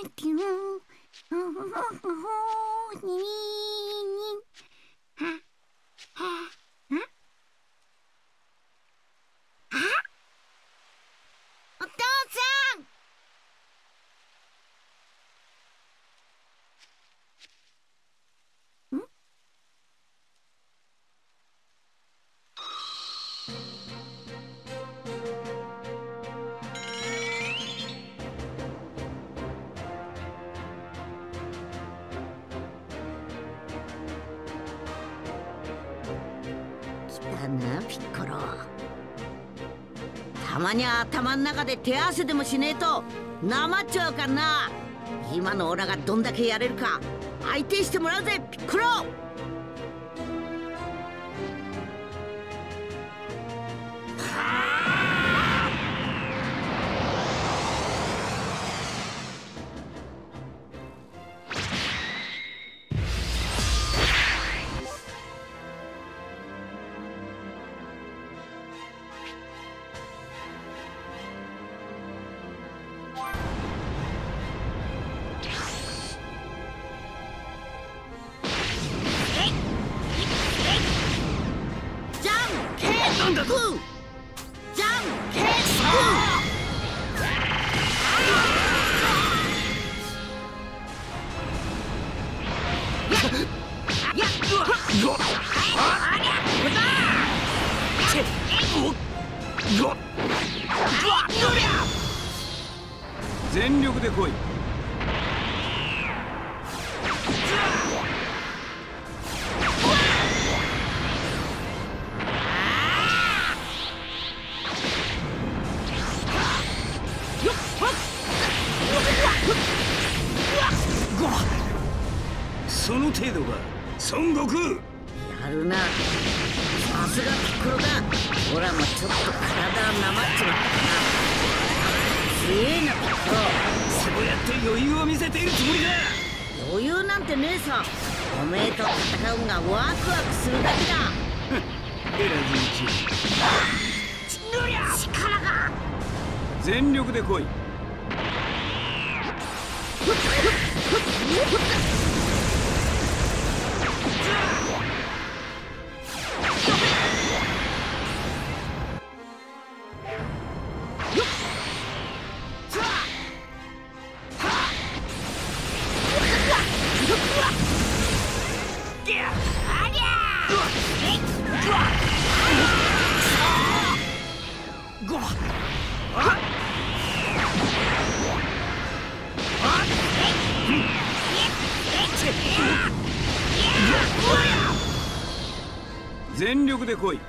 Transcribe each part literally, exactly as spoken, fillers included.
なピッコロ、たまには頭ん中で手合わせでもしねえとなまっちゃうからな。今のオラがどんだけやれるか相手してもらうぜピッコロ。なんだと。じゃんけん全力で来い。その程度か孫悟空。 やるな、さすがピッコロだ。オラもちょっと体なまっちまったな。強えなピッコロ。 そうやって余裕を見せているつもりだ。 余裕なんてねえさ。おめえと戦うんがワクワクするだけだ。 エラジンチ力が全力で来い。全力で来い。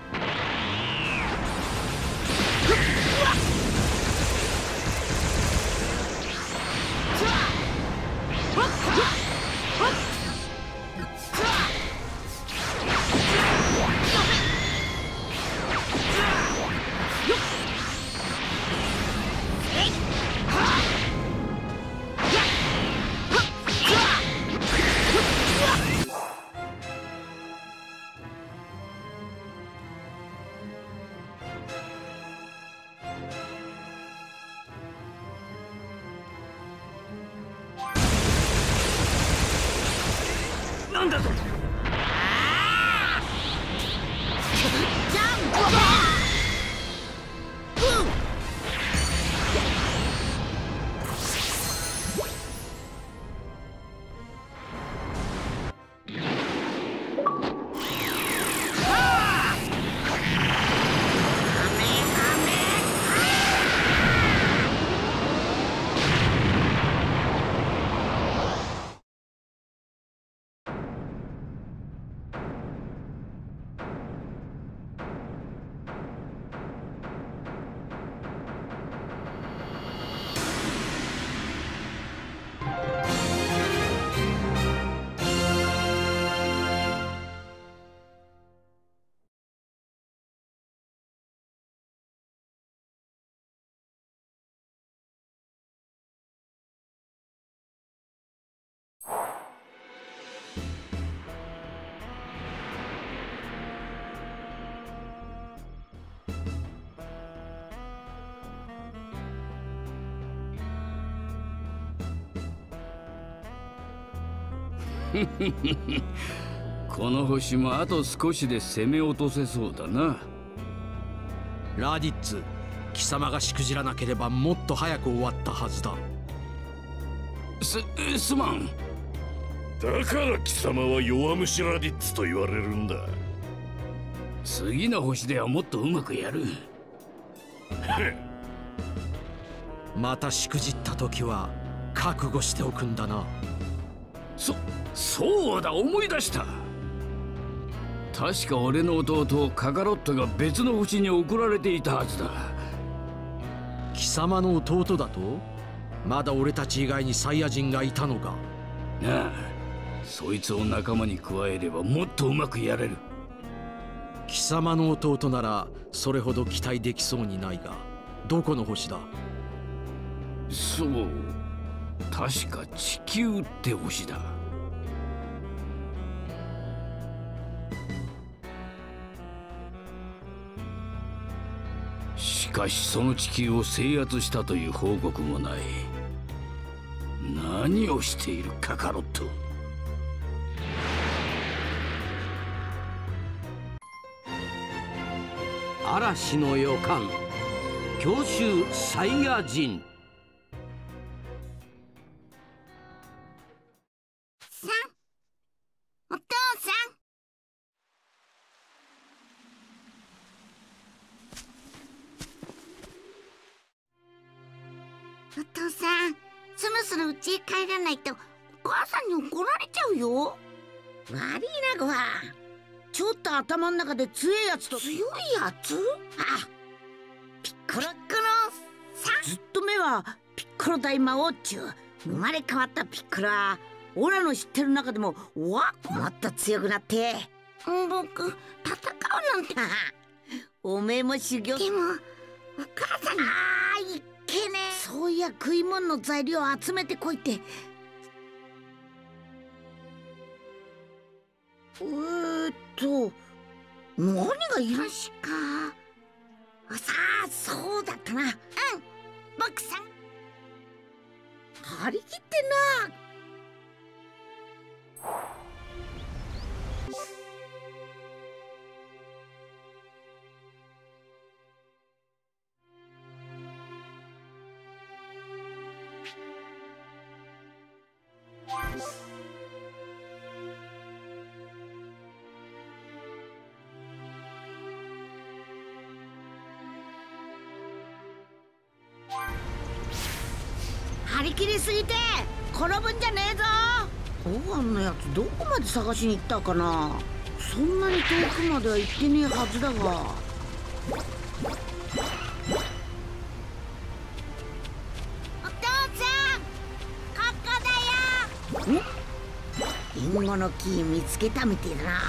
なんだと。 この星もあと少しで攻め落とせそうだな。 ラディッツ、貴様がしくじらなければもっと早く終わったはずだ。 す、すまん。 だから貴様は弱虫ラディッツと言われるんだ。 次の星ではもっとうまくやる。 またしくじった時は覚悟しておくんだな。 そ、そうだ、思い出した。確か俺の弟カカロットが別の星に送られていたはずだ。 貴様の弟だと？まだ俺たち以外にサイヤ人がいたのか？ なあ、そいつを仲間に加えればもっとうまくやれる。 貴様の弟ならそれほど期待できそうにないが、どこの星だ？ そう、確か地球って星だ。しかしその地球を制圧したという報告もない。何をしているカカロット。 嵐の予感、強襲サイヤ人。 さん、お父さん。お父さん、そろそろ家へ帰らないとお母さんに怒られちゃうよ。悪いな、ごはん。ちょっと頭の中で強いやつと。強いやつ？あ、ピッコロッコロさん。ずっと目はピッコロ大魔王っちゅう。生まれ変わったピッコロはオラの知ってる中でもわもっと強くなって、僕戦うなんて。おめえも修行。でもお母さんに、ああいっけねえ。そういや食い物の材料を集めてこいって。えーっと何がいらしか。さあ、そうだったな。うん、僕さん張り切ってな。張り切りすぎて転ぶんじゃねえぞ。ご飯のやつどこまで探しに行ったかな。そんなに遠くまでは行ってねえはずだが。お父さん、ここだよ。ん？リンゴの木見つけたみてえだな。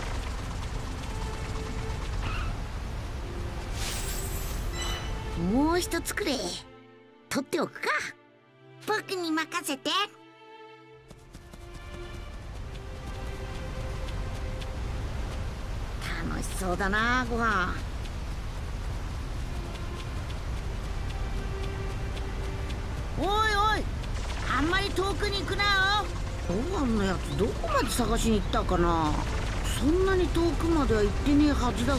もう一つくれ。取っておくか。僕に任せて。楽しそうだな、ごはん。おいおい、あんまり遠くに行くなよ。ごはんのやつどこまで探しに行ったかな。そんなに遠くまでは行ってねえはずだが。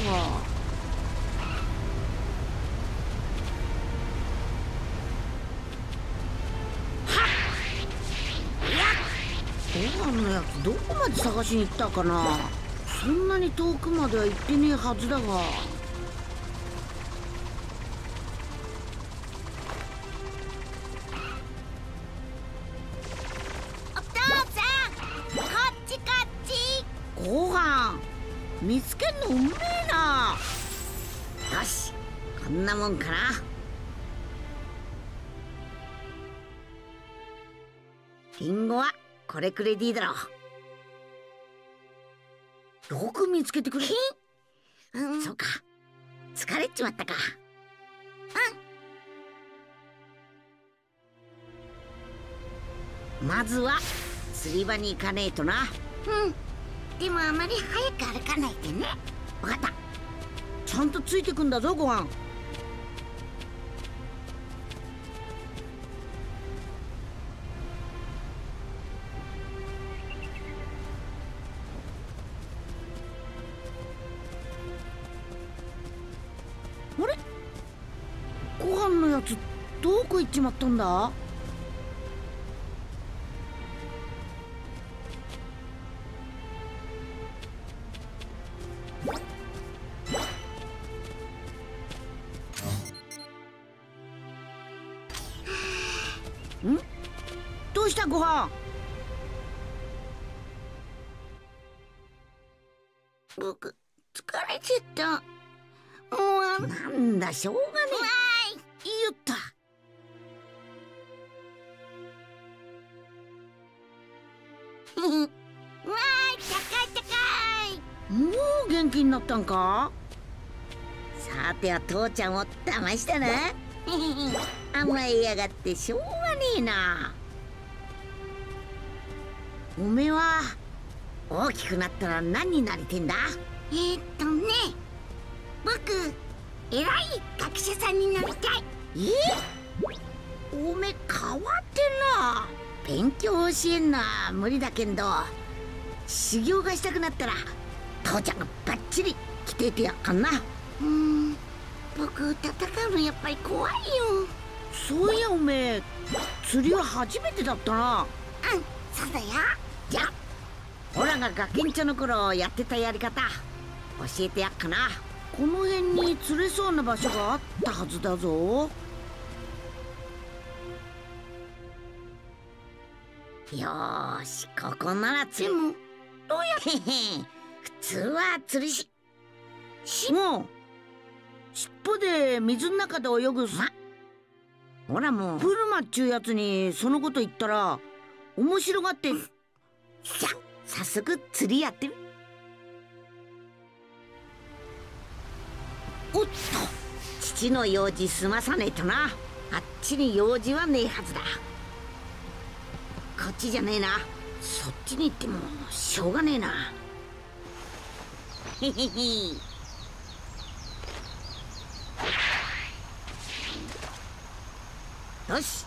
ご飯のやつどこまで探しに行ったかな。そんなに遠くまでは行ってねえはずだが。お父さん、こっちこっち。ご飯見つけんのうめえな。よし、こんなもんかな。リンゴはこれくれでいいだろう。よく見つけてくれ。うん、そうか、疲れちまったか。うん、まずは釣り場に行かねえとな。うん、でもあまり早く歩かないでね。分かった。ちゃんとついてくんだぞ、ごはん。 どこ行っちまったんだ？ん？どうしたご飯？僕疲れちゃった。もうなんだしょうがねえ。わーい、いいよった。わーい、高い高い。もう元気になったんか？さては父ちゃんを騙したな。甘えやがってしょうがねえな。おめえは大きくなったら何になりてんだ？えー、っとね、僕偉い学者さんになりたい。え？おめえ変わってんな。勉強教えんのは無理だけんど、修行がしたくなったら父ちゃんがバッチリ来ててやっかんな。うーん、僕戦うのやっぱり怖いよ。そういやおめえ釣りは初めてだったな。うん、そうだよ。じゃあオラがガキンチョの頃やってたやり方教えてやっかな。この辺に釣れそうな場所があったはずだぞ。よーし、ここなら釣れ。でもどうやって？普通は釣りししもう尻尾で水の中で泳ぐさ。ほらもうプルマっちゅうやつにそのこと言ったら面白がって。さ早速釣りやってる。おっと、父の用事済まさねえとな。あっちに用事はねえはずだ。こっちじゃねえな。そっちに行ってもしょうがねえな。へへへ。よし。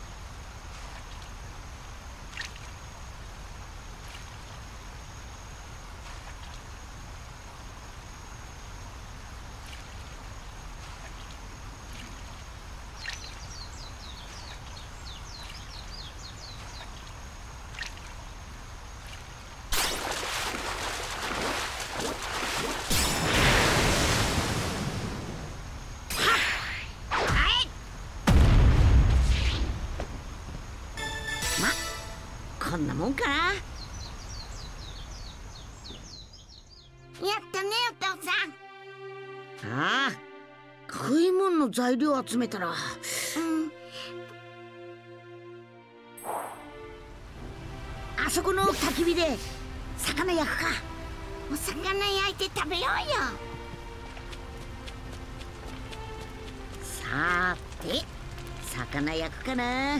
こんなもんかな。やったねお父さん。ああ、食い物の材料集めたら、うん、あそこの焚き火で魚焼くか。お魚焼いて食べようよ。さーて魚焼くかな。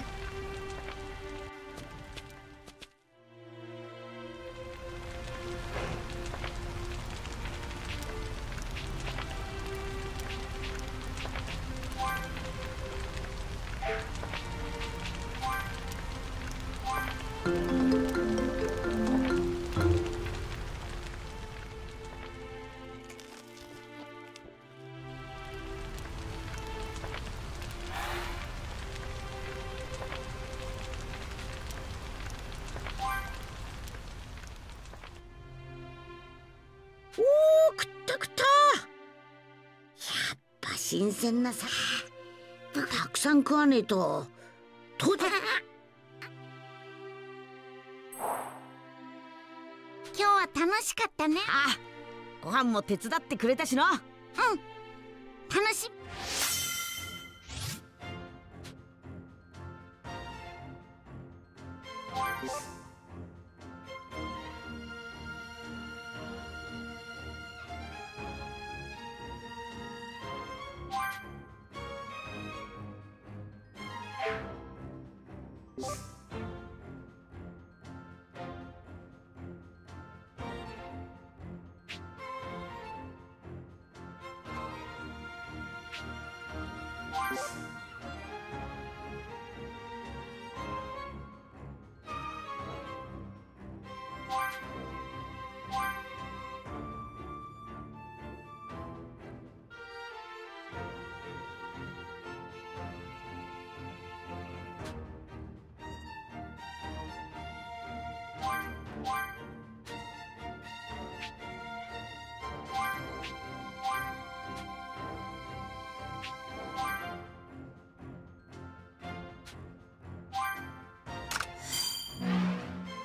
おー、食った食った。やっぱ新鮮なさ。たくさん食わねえととて。今日は楽しかったね。ああ、ご飯も手伝ってくれたしな。うん、楽しみ。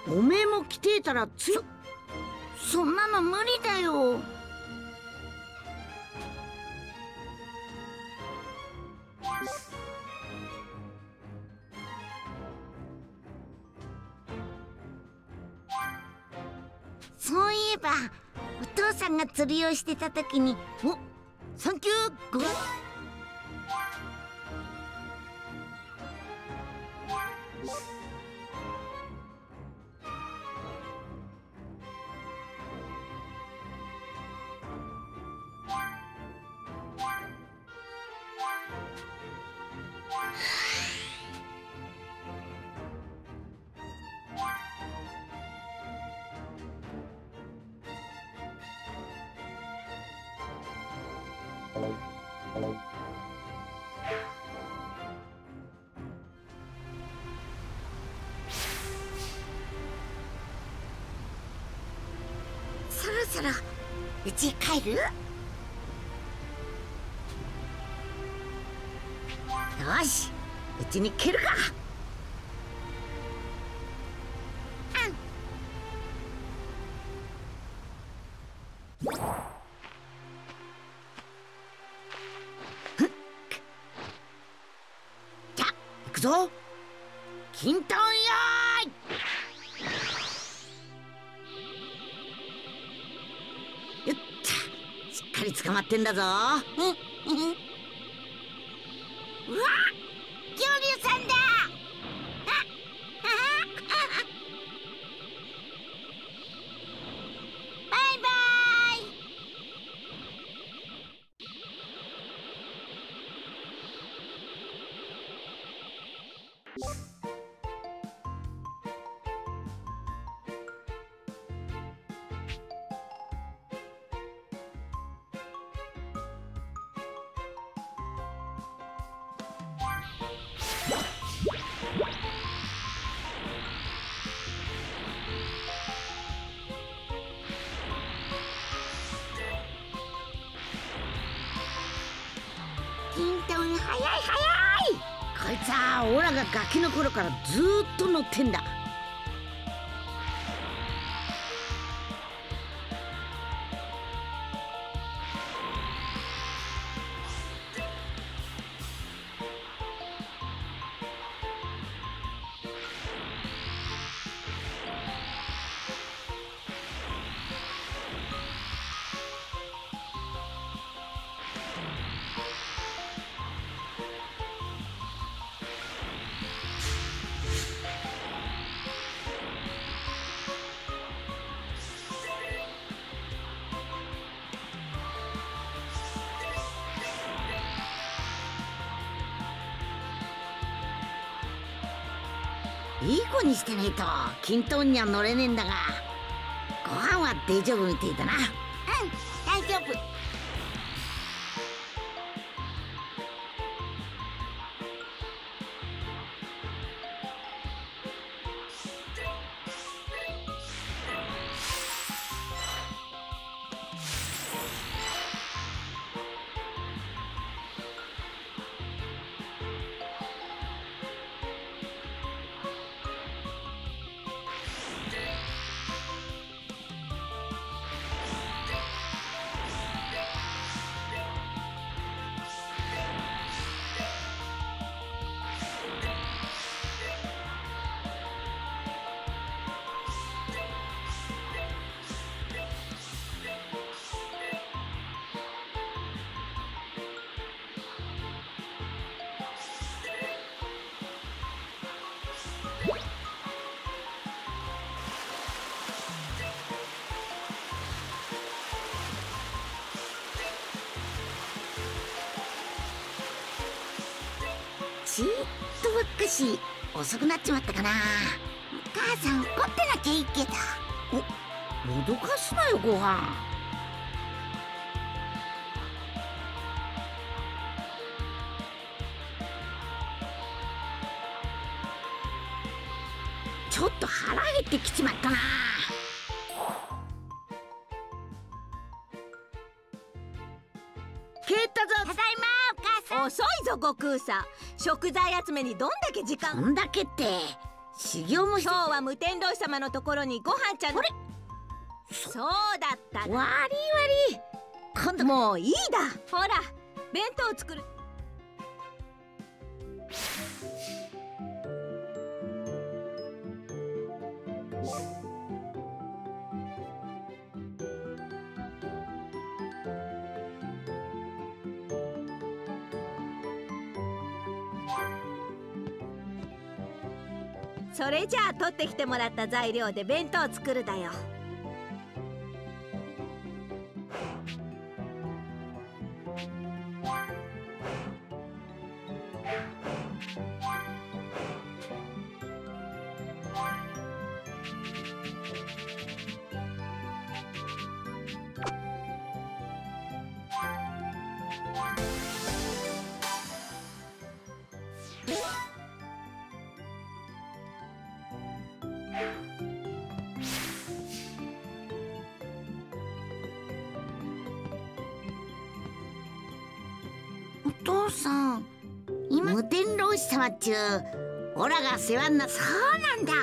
おめえも来てえたらつよ。そんなの無理だよ。そういえばお父さんが釣りをしてた時に、お、サンキュー。ごそろそろうちへ帰る？よし、うちに帰るか。じゃあ行くぞ。キントンよーい。よっちゃ、しっかり捕まってんだぞ。うわ、恐竜さんだ。バイバイ。キントン、早い早い。こいつはオラがガキの頃からずーっと乗ってんだ。いい子にしてねえとキントンには乗れねえんだが、ご飯は大丈夫みてえだな。うん、大丈夫。ちっとばっかし遅くなっちまったかな。お母さん怒ってなきゃいいけど。お、脅かすなよご飯。ちょっと腹減ってきちまったな。帰ったぞ。ただいまお母さん。 遅いぞ悟空さん。食材集めにどんだけ時間。 どんだけって修行も今日は無天老師様のところにご飯ちゃんの。そうだったわりわり。今度もういいだ。ほら弁当を作る。それじゃあ取ってきてもらった材料で弁当を作るだよ。 お父さん、今無天老師様っちゅうオラが世話にな。そうなんだ。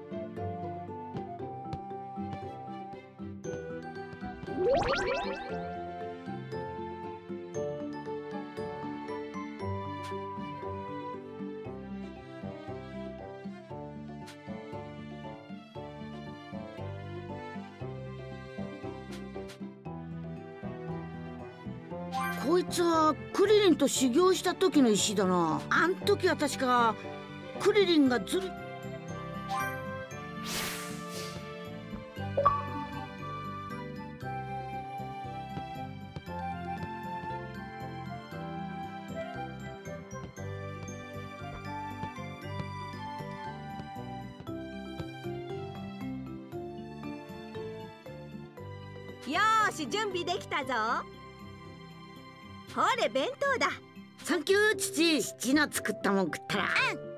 こいつはクリリンと修行した時の石だな。あん時は確かクリリンがずる。 よーし、準備できたぞ。ほれ弁当だ。 サンキュー父。父の作ったもん食ったら。うん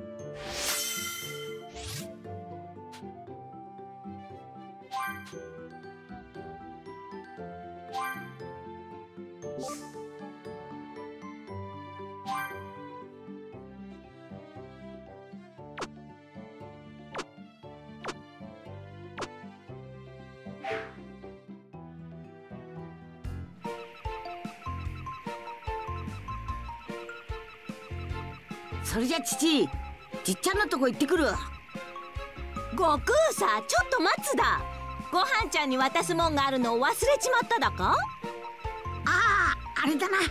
それじゃ父、じっちゃんのとこ行ってくる。 悟空さ、ちょっと待つだ。ご飯ちゃんに渡すもんがあるのを忘れちまっただか。 ああ、あれだな。うわ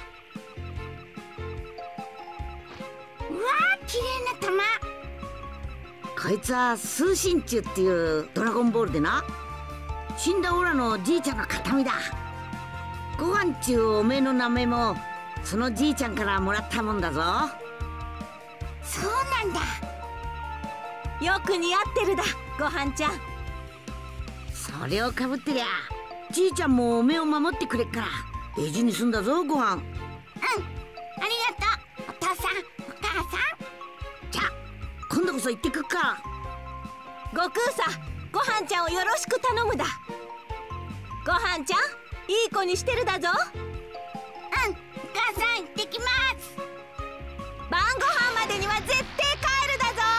ー、綺麗な玉。こいつはスーシンチュっていうドラゴンボールでな、死んだオラのじいちゃんの形見だ。ご飯ちゅうおめえの名前もそのじいちゃんからもらったもんだぞ。そうなんだ。 よく似合ってるだ、ご飯ちゃん。 それをかぶってりゃじいちゃんもおめえを守ってくれっから大事にすんだぞ、ご飯。うん、ありがとうお父さんお母さん。じゃあ今度こそ行ってくっか。 悟空さ、ご飯ちゃんをよろしく頼むだ。ご飯ちゃん、いい子にしてるだぞ。うん、 お母さん行ってきます。 晩ご飯までには絶対帰るだぞ。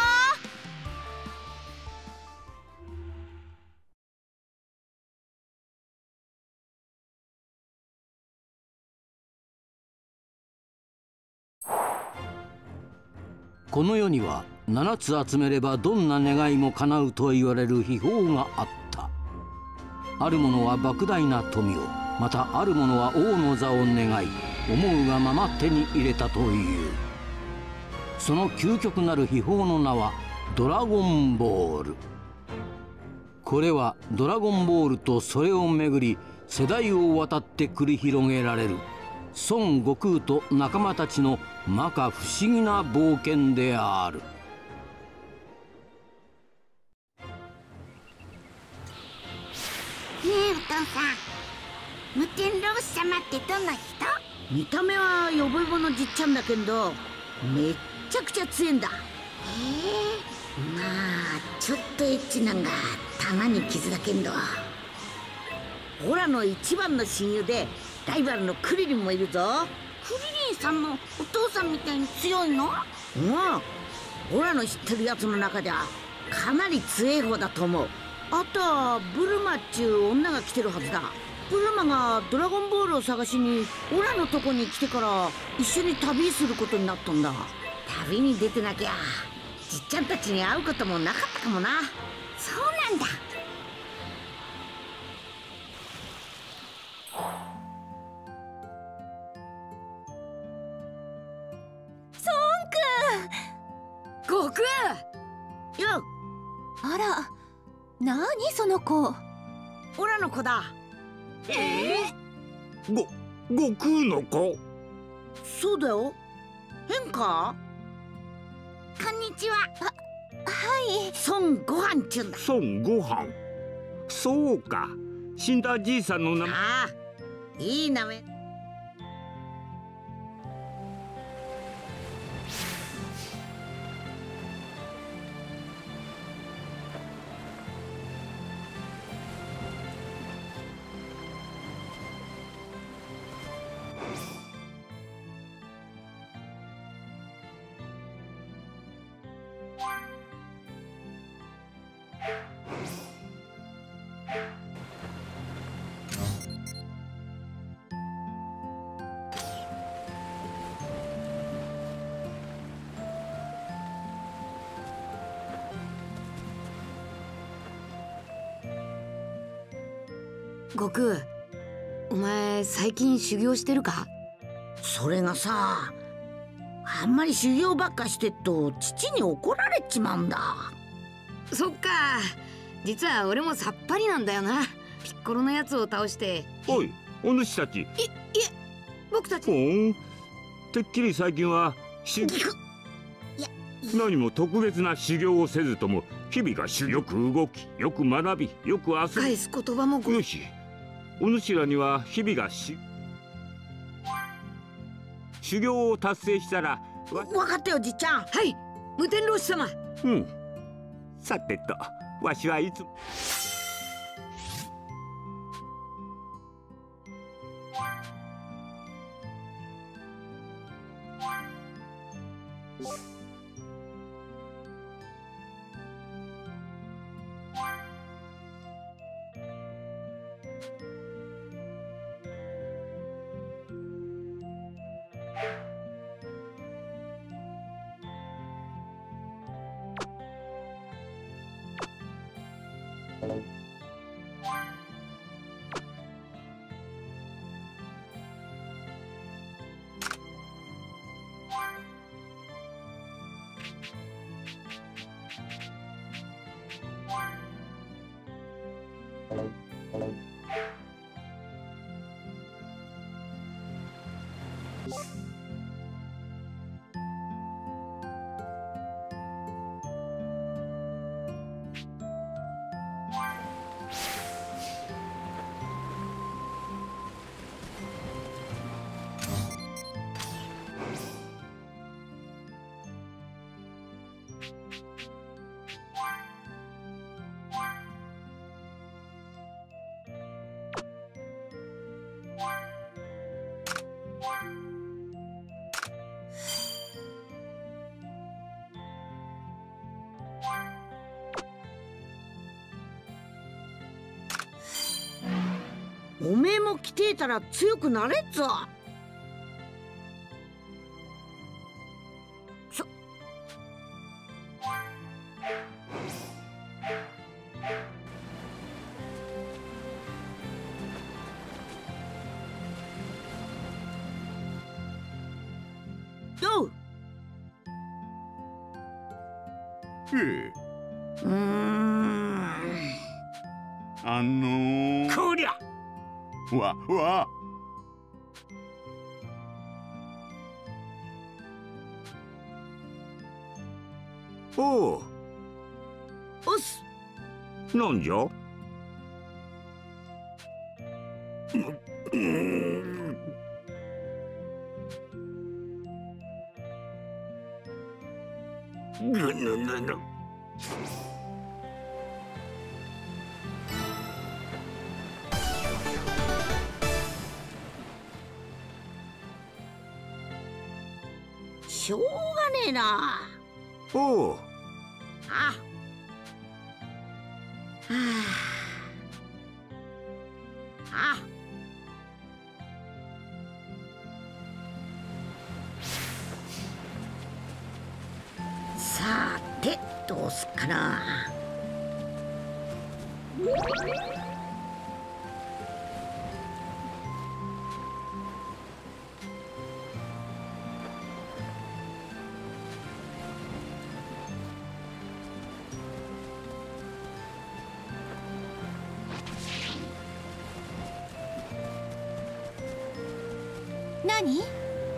この世にはななつ集めればどんな願いも叶うと言われる秘宝があった。ある者は莫大な富を、またある者は王の座を願い、思うがまま手に入れたという。その究極なる秘宝の名はドラゴンボール。これはドラゴンボールとそれをめぐり世代を渡って繰り広げられる孫悟空と仲間たちの摩訶不思議な冒険である。 ねえお父さん、無天老師様ってどんな人？見た目はヨボヨボのじっちゃんだけどめっちゃくちゃ強いんだ。へえ、まあちょっとエッチなんがたまに傷だけんど、オラの一番の親友でライバルのクリリンもいるぞ。クリリンさんもお父さんみたいに強いの？うん、 オラの知ってるやつの中ではかなり強い方だと思う。あとはブルマっちゅう女が来てるはずだ。ブルマがドラゴンボールを探しにオラのとこに来てから一緒に旅することになったんだ。旅に出てなきゃじっちゃんたちに会うこともなかったかもな。そうなんだ。 悟空よあら、なにその子。 オラの子だ。 えご悟空の子。 そうだよ。変か。こんにちは。 はい。 孫悟飯っちゅうんだ。 孫悟飯。そうか、死んだじいさんの名前。 ああ、いい名前。 悟空、お前最近修行してるか？ それがさ、あんまり修行ばっかしてっと父に怒られちまうんだ。 そっか、実は俺もさっぱりなんだよな。ピッコロのやつを倒して。 おい、お主たち。い、いえ、 僕たち。 ほん、てっきり最近はし何も特別な修行をせずとも日々がしよく動き、よく学び、よく遊び。 返す言葉もごよし、お主らには日々がし修行を達成したらわ分かったよ、じっちゃん。 はい、無天老師様。 うん。さてと、わしはいつもおめえも来てえたら強くなれっぞ。そよう。 ええ、 うーん、 あのー、こりゃわわおう、 おっす。 なんじゃ。ぐぬぬぬしょうがねえな。 おう。 ああ。ああ。さてどうすっかな。 何？は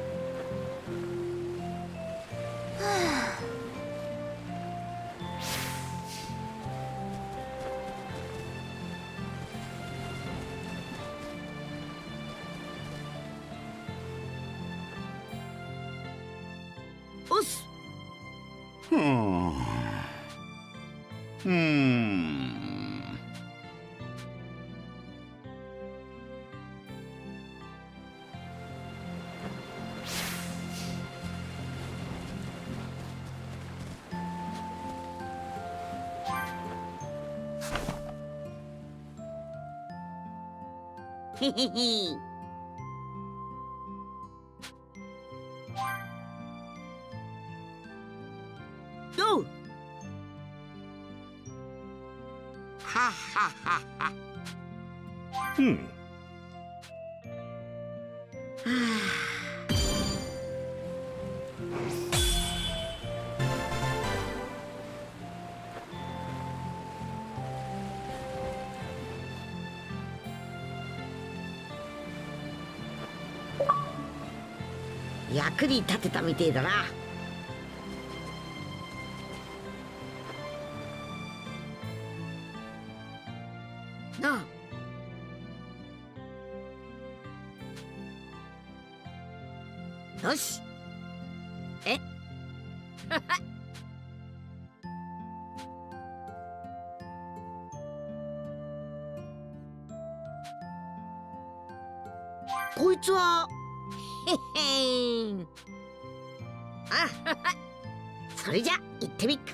おっす。 ふん。うーん。 へへへ。どう？はっはっはっは。 うん。 はあ。役に立てたみてえだな。なあ。よし。えこいつはへへん。あはは。それじゃ行ってみっか。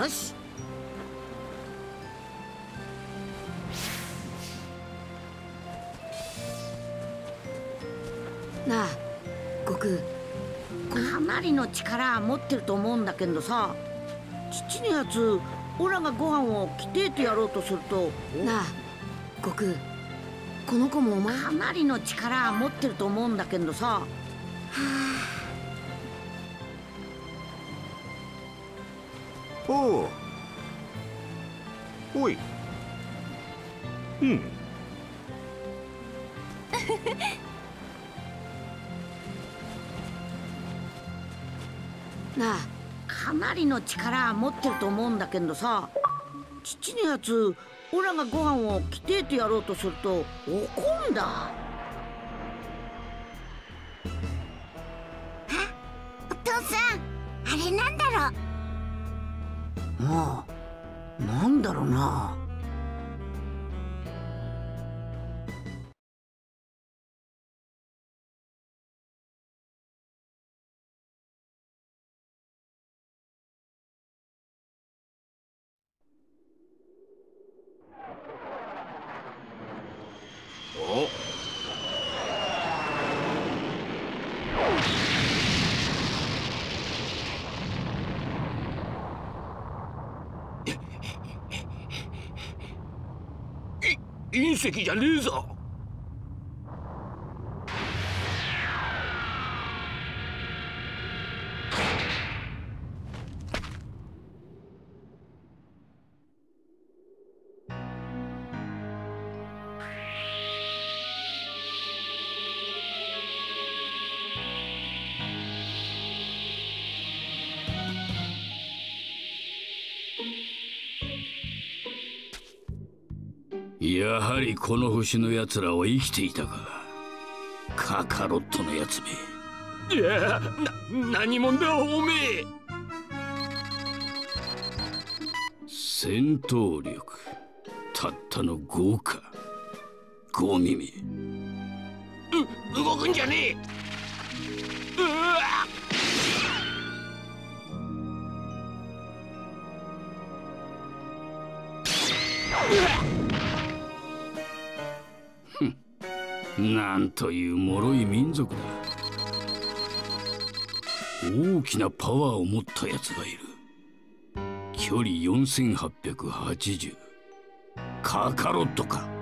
よし。 なあ悟空、 かなりの力持ってると思うんだけどさ、父のやつオラがご飯を着てえてやろうとすると。 なあ悟空、この子もお前。 かなりの力持ってると思うんだけどさ。はあ。おう。おい。うん。 なあ、 かなりの力持ってると思うんだけどさ、父のやつオラがご飯を着てえてやろうとすると怒んだ。あ、お父さん、あれなんだろう。もうなんだろうな。 お、い隕石じゃねえぞ。やはりこの星のやつらは生きていたか。カカロットのやつめ。いや、な、何者だおめえ。戦闘力たったのごか。ご耳。う、動くんじゃねえ。うわっ。なんという脆い民族だ。大きなパワーを持ったやつがいる。距離よんせんはっぴゃくはちじゅう。カカロットか。